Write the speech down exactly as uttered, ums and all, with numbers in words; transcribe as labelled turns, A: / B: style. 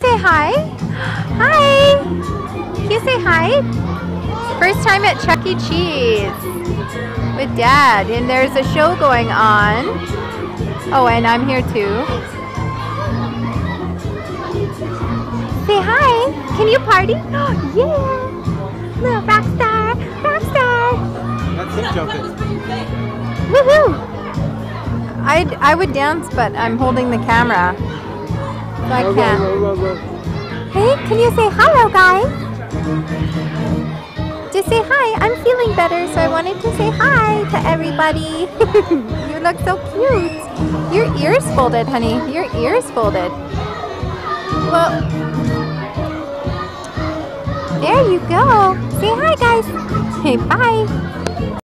A: Say hi. Hi. Can you say hi? First time at Chuck E. Cheese with Dad, and there's a show going on. Oh, and I'm here too. Say hi. Can you party? Yeah. Little rock star. Rock star.
B: That's hip jumping.
A: Woohoo. I I would dance, but I'm holding the camera, so I can't. Hey, can you say hello, guys? Just say hi. I'm feeling better, so I wanted to say hi to everybody. You look so cute. Your ears folded, honey. Your ears folded. Well, there you go. Say hi, guys. Okay, bye.